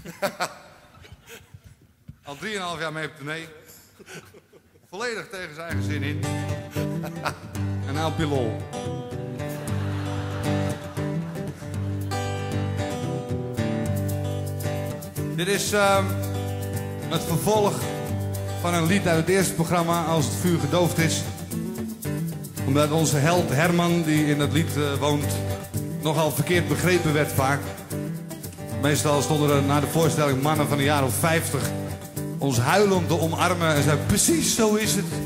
Al 3,5 jaar mee op tournee. Volledig tegen zijn eigen zin in. En nou pilol. Dit is het vervolg van een lied uit het eerste programma, Als het vuur gedoofd is. Omdat onze held Herman, die in het lied woont, nogal verkeerd begrepen werd vaak. Meestal stonden er na de voorstelling mannen van een jaar of 50 ons huilend te omarmen en zeiden precies zo is het.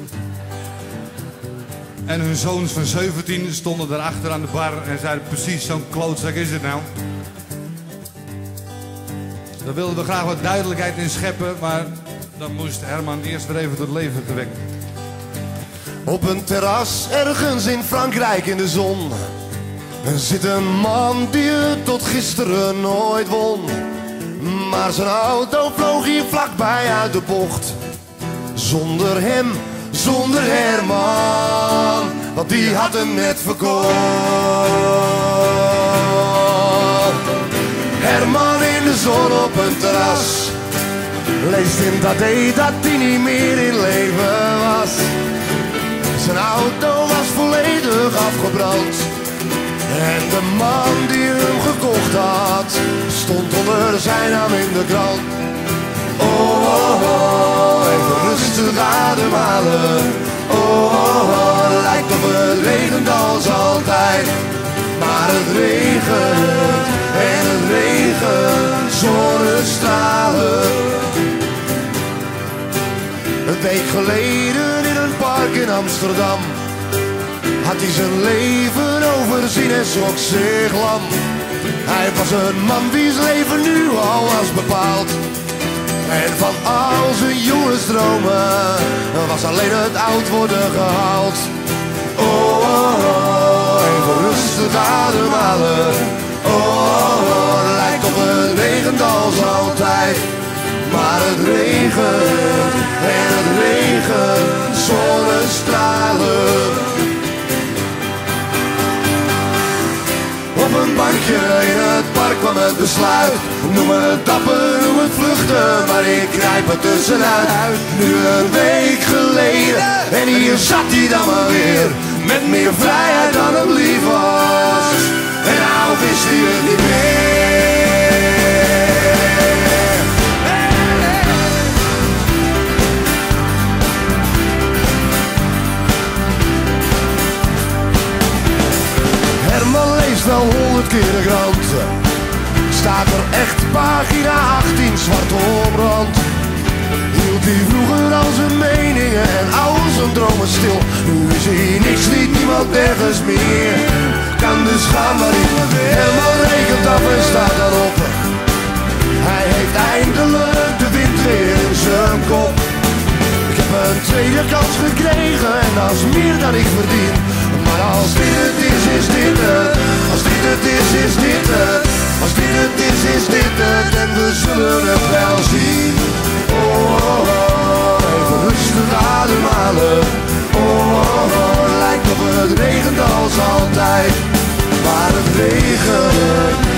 En hun zoons van 17 stonden daarachter aan de bar en zeiden precies zo'n klootzak is het nou. Daar wilden we graag wat duidelijkheid in scheppen, maar dan moest Herman eerst weer even tot leven gewekt. Op een terras ergens in Frankrijk in de zon zit een man die het tot gisteren nooit won. Maar zijn auto vloog hier vlakbij uit de bocht. Zonder hem, zonder Herman, want die had hem net verkocht. Herman in de zon op een terras leest in dat hij niet meer in leven was. Zijn auto was volledig afgebrand. En de man die hem gekocht had, stond onder zijn naam in de krant. Oh, oh, oh, even rustig ademhalen. Oh, oh, oh, lijkt of het regent als altijd. Maar het regent en het regent, zonnestralen. Een week geleden in een park in Amsterdam had hij zijn leven overzien en schrok zich lam. Hij was een man wie's leven nu al was bepaald. En van al zijn jongensdromen was alleen het oud worden gehaald. Oh, oh, oh, even rustig ademhalen. Oh, oh, oh, lijkt op het regent als altijd. Maar het regent en het regent, zonnestralen. Op een bankje in het park kwam het besluit. Noem het dapper, noem het vluchten, maar ik krijp er tussenuit. Nu een week geleden en hier zat hij dan maar weer. Met meer vrijheid dan hem lief was. En nou wist hij het niet meer. Herman leest wel 100 keer de krant. Staat er echt pagina 18 zwart op brand. Hield hij vroeger al zijn meningen en al zijn dromen stil. Nu is hij niks, niet niemand, nergens meer. Kan dus gaan waar hij wil. Herman rekent af en staat dan op. Hij heeft eindelijk de wind weer in zijn kop. Ik heb een tweede kans gekregen en dat is meer dan ik verdien. Maar als dit het is dit het. Als dit het is dit het. Als dit het is dit het. En we zullen het wel zien. Oh, oh, oh, even rustig ademhalen. Oh, oh, oh, lijkt op het regent als altijd. Maar het regent